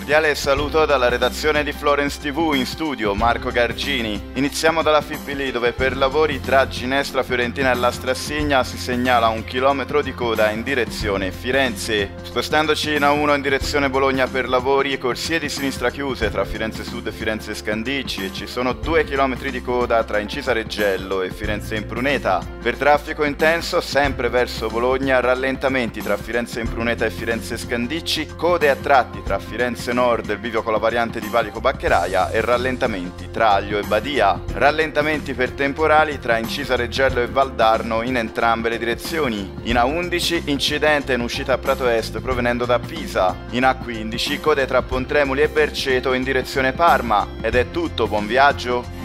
cordiale saluto dalla redazione di Florence TV, in studio Marco Gargini. Iniziamo dalla Fipili, dove per lavori tra Ginestra Fiorentina e La Strassigna si segnala 1 chilometro di coda in direzione Firenze. Spostandoci in A1 in direzione Bologna per lavori, corsie di sinistra chiuse tra Firenze Sud e Firenze Scandicci e ci sono 2 chilometri di coda tra Incisa Reggello e Firenze Impruneta. Per traffico intenso, sempre verso Bologna, rallentamenti tra Firenze Impruneta e Firenze Scandicci, code a tratti tra Firenze Nord e il bivio con la variante di Valico Baccheraia e rallentamenti tra Aglio e Badia. Rallentamenti per temporali tra Incisa Reggello e Valdarno in entrambe le direzioni. In A11 incidente in uscita a Prato Est provenendo da Pisa. In A15 code tra Pontremoli e Berceto in direzione Parma. Ed è tutto, buon viaggio!